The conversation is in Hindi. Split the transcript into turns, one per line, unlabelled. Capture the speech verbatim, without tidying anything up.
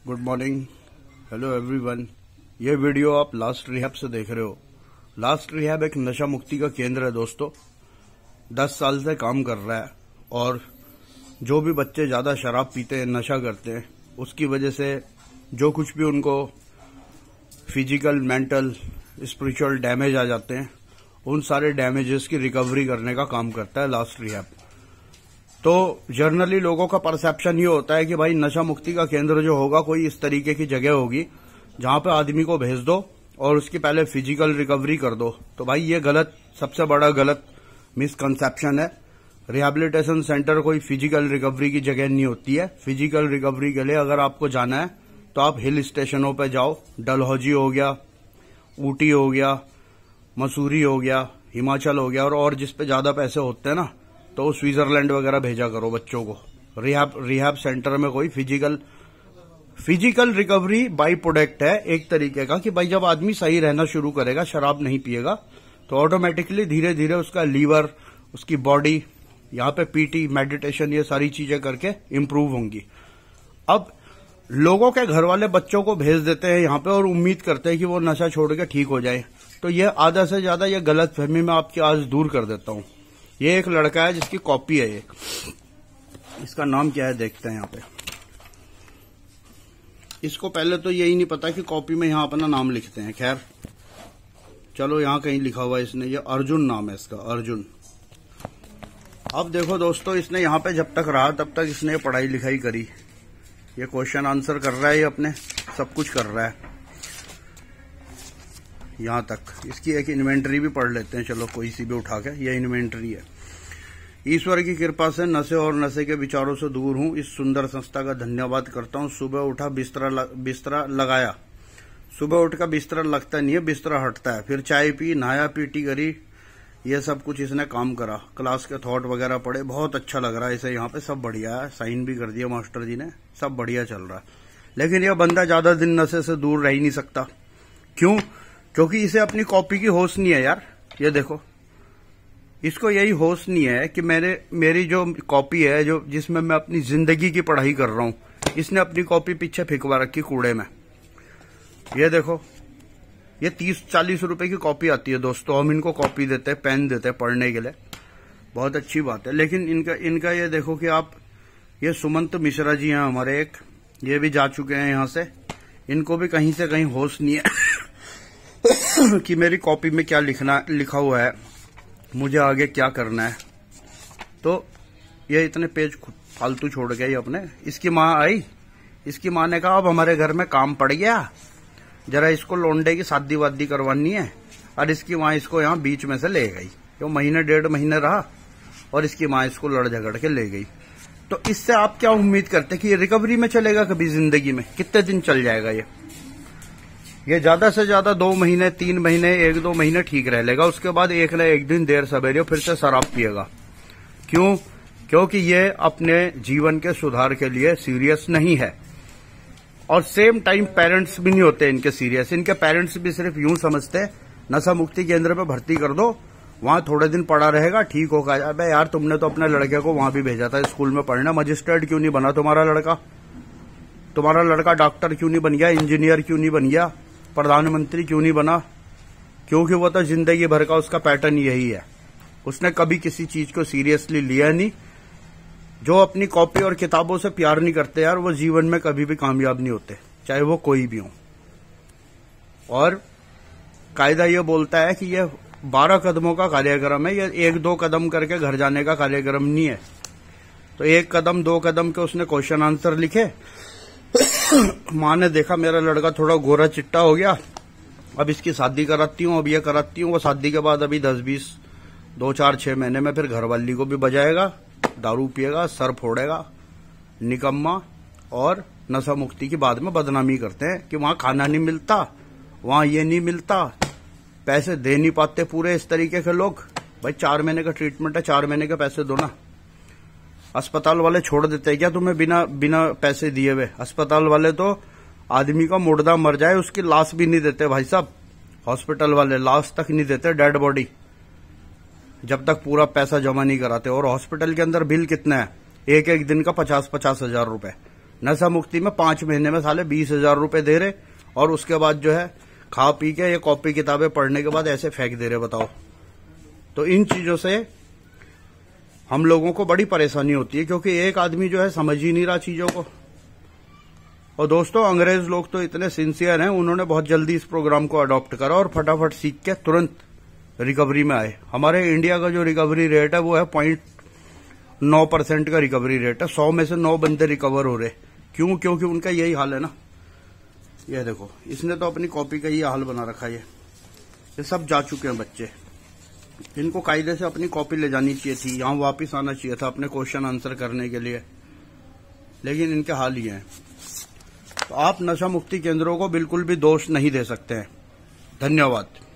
Good morning, hello everyone. ये वीडियो आप लास्ट रिहैब से देख रहे हो। लास्ट रिहैब एक नशा मुक्ति का केंद्र है दोस्तों। दस साल से काम कर रहा है और जो भी बच्चे ज्यादा शराब पीते हैं, नशा करते हैं, उसकी वजह से जो कुछ भी उनको फिजिकल, मेंटल, स्पिरिचुअल डैमेज आ जाते हैं, उन सारे डैमेजेस की रिकवरी करने का काम करता है लास्ट रिहैब। तो जनरली लोगों का परसेप्शन ये होता है कि भाई नशा मुक्ति का केंद्र जो होगा कोई इस तरीके की जगह होगी जहां पे आदमी को भेज दो और उसकी पहले फिजिकल रिकवरी कर दो। तो भाई ये गलत, सबसे बड़ा गलत मिसकंसेप्शन है। रिहैबिलिटेशन सेंटर कोई फिजिकल रिकवरी की जगह नहीं होती है। फिजिकल रिकवरी के लिए अगर आपको जाना है तो आप हिल स्टेशनों पे जाओ। डलहौजी हो गया, ऊटी हो गया, मसूरी हो गया, हिमाचल हो गया, और, और जिस पे ज्यादा पैसे होते हैं ना तो स्विट्जरलैंड वगैरह भेजा करो बच्चों को। रिहैब रिहैब सेंटर में कोई physical physical recovery by product है एक तरीके का कि भाई जब आदमी सही रहना शुरू करेगा, शराब नहीं पिएगा, तो ऑटोमेटिकली धीरे धीरे उसका लीवर, उसकी बॉडी, यहाँ पे पीटी, मेडिटेशन, ये सारी चीजें करके इम्प्रूव होंगी। अब लोगों के घर वाले बच्चों को भेज देते हैं यहाँ पे और उम्मीद करते हैं कि वो नशा छोड़ के ठीक हो जाए। तो ये आधा से ज्यादा ये गलत फहमी मैं आपकी आज दूर कर देता हूँ। ये एक लड़का है जिसकी कॉपी है, एक इसका नाम क्या है देखते हैं यहाँ पे। इसको पहले तो यही नहीं पता कि कॉपी में यहाँ अपना नाम लिखते हैं। खैर चलो, यहाँ कहीं लिखा हुआ है इसने, ये अर्जुन नाम है इसका, अर्जुन। अब देखो दोस्तों, इसने यहाँ पे जब तक रहा तब तक इसने पढ़ाई लिखाई करी। ये क्वेश्चन आंसर कर रहा है, ये अपने सब कुछ कर रहा है यहाँ तक। इसकी एक इन्वेंटरी भी पढ़ लेते हैं, चलो कोई सी भी उठा के। ये इन्वेंटरी है। ईश्वर की कृपा से नशे और नशे के विचारों से दूर हूँ। इस सुंदर संस्था का धन्यवाद करता हूँ। सुबह उठा, बिस्तरा बिस्तरा लगाया। सुबह उठ का बिस्तरा लगता नहीं है, बिस्तरा हटता है। फिर चाय पी, नहाया, पीटी करी, ये सब कुछ इसने काम करा। क्लास के थॉट वगैरह पढ़े, बहुत अच्छा लग रहा है इसे यहाँ पे। सब बढ़िया है, साइन भी कर दिया मास्टर जी ने, सब बढ़िया चल रहा है। लेकिन यह बंदा ज्यादा दिन नशे से दूर रह ही नहीं सकता। क्यों? क्योंकि इसे अपनी कॉपी की होश नहीं है यार। ये देखो, इसको यही होश नहीं है कि मेरे मेरी जो कॉपी है, जो जिसमें मैं अपनी जिंदगी की पढ़ाई कर रहा हूं, इसने अपनी कॉपी पीछे फेंकवा रखी कूड़े में। ये देखो, ये तीस चालीस रुपए की कॉपी आती है दोस्तों। हम इनको कॉपी देते हैं, पेन देते हैं पढ़ने के लिए, बहुत अच्छी बात है। लेकिन इनका इनका ये देखो कि आप, ये सुमंत मिश्रा जी हैं हमारे एक, ये भी जा चुके हैं यहां से। इनको भी कहीं से कहीं होश नहीं है कि मेरी कॉपी में क्या लिखना लिखा हुआ है, मुझे आगे क्या करना है। तो ये इतने पेज फालतू छोड़ गए अपने। इसकी माँ आई, इसकी माँ ने कहा अब हमारे घर में काम पड़ गया, जरा इसको लोंडे की शादी वादी करवानी है। और इसकी माँ इसको यहाँ बीच में से ले गई। वो महीने डेढ़ महीने रहा और इसकी माँ इसको लड़ झगड़ के ले गई। तो इससे आप क्या उम्मीद करते कि ये रिकवरी में चलेगा कभी जिंदगी में? कितने दिन चल जाएगा ये? ये ज्यादा से ज्यादा दो महीने, तीन महीने, एक दो महीने ठीक रह लेगा। उसके बाद एक न एक दिन देर सवेरे फिर से शराब पिएगा। क्यों? क्योंकि ये अपने जीवन के सुधार के लिए सीरियस नहीं है। और सेम टाइम पेरेंट्स भी नहीं होते इनके सीरियस। इनके पेरेंट्स भी सिर्फ यूं समझते, नशा मुक्ति केंद्र पे भर्ती कर दो, वहां थोड़े दिन पड़ा रहेगा, ठीक होगा। अबे यार, तुमने तो अपने लड़के को वहां भी भेजा था स्कूल में पढ़ना। मजिस्ट्रेट क्यों नहीं बना तुम्हारा लड़का? तुम्हारा लड़का डॉक्टर क्यों नहीं बन गया? इंजीनियर क्यों नहीं बन गया? प्रधानमंत्री क्यों नहीं बना? क्योंकि वो तो जिंदगी भर का उसका पैटर्न यही है। उसने कभी किसी चीज को सीरियसली लिया नहीं। जो अपनी कॉपी और किताबों से प्यार नहीं करते यार, वो जीवन में कभी भी कामयाब नहीं होते, चाहे वो कोई भी हो। और कायदा ये बोलता है कि ये बारह कदमों का कार्यक्रम है, ये एक दो कदम करके घर जाने का कार्यक्रम नहीं है। तो एक कदम, दो कदम के उसने क्वेश्चन आंसर लिखे। माँ ने देखा मेरा लड़का थोड़ा गोरा चिट्टा हो गया, अब इसकी शादी कराती हूँ, अब ये कराती हूँ। वो शादी के बाद अभी दस बीस, दो चार छह महीने में फिर घरवाली को भी बजाएगा, दारू पिएगा, सर फोड़ेगा, निकम्मा। और नशा मुक्ति की बाद में बदनामी करते हैं कि वहां खाना नहीं मिलता, वहां ये नहीं मिलता, पैसे दे नहीं पाते पूरे, इस तरीके के लोग। भाई चार महीने का ट्रीटमेंट है, चार महीने के पैसे दो ना। अस्पताल वाले छोड़ देते हैं क्या तुम्हें बिना बिना पैसे दिए हुए? अस्पताल वाले तो आदमी का मुर्दा मर जाए उसकी लाश भी नहीं देते भाई साहब। हॉस्पिटल वाले लाश तक नहीं देते, डेड बॉडी, जब तक पूरा पैसा जमा नहीं कराते। और हॉस्पिटल के अंदर बिल कितना है? एक एक दिन का पचास पचास हजार रुपए। नशा मुक्ति में पांच महीने में साले बीस हजार रुपए दे रहे और उसके बाद जो है खा पी के ये कॉपी किताबें पढ़ने के बाद ऐसे फेंक दे रहे। बताओ, तो इन चीजों से हम लोगों को बड़ी परेशानी होती है, क्योंकि एक आदमी जो है समझ ही नहीं रहा चीजों को। और दोस्तों, अंग्रेज लोग तो इतने सिंसियर हैं, उन्होंने बहुत जल्दी इस प्रोग्राम को अडॉप्ट करा और फटाफट सीख के तुरंत रिकवरी में आए। हमारे इंडिया का जो रिकवरी रेट है वो है पॉइंट नौ परसेंट का रिकवरी रेट है। सौ में से नौ बंदे रिकवर हो रहे। क्यों? क्योंकि उनका यही हाल है ना। ये देखो, इसने तो अपनी कॉपी का ही हाल बना रखा है। ये सब जा चुके हैं बच्चे। इनको कायदे से अपनी कॉपी ले जानी चाहिए थी, यहाँ वापिस आना चाहिए था अपने क्वेश्चन आंसर करने के लिए, लेकिन इनके हाल ही हैं। तो आप नशा मुक्ति केंद्रों को बिल्कुल भी दोष नहीं दे सकते हैं। धन्यवाद।